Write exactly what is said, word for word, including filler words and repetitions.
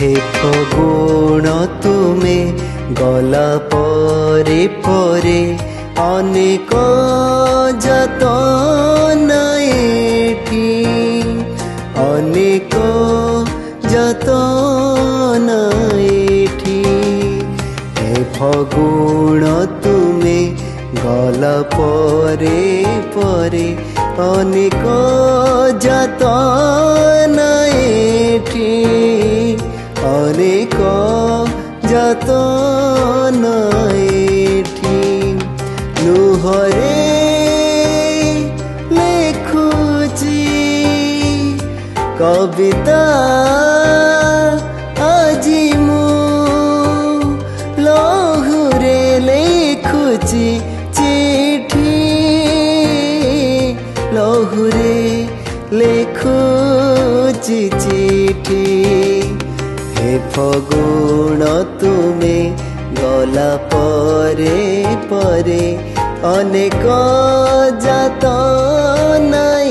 हे फगुण तुमे गला परे परे अनेक जतन एठी अनेक जतन एठी हे फगुण तुमे गला परे परे अनेक जतन एठी अनेक जतन एठी लुहरे लेखुची कविता आजी मु लहुरे लेखुची चिठी लहुरे लेखुची चिठी हे फगुण तुमे गला परे परे अनेक जतन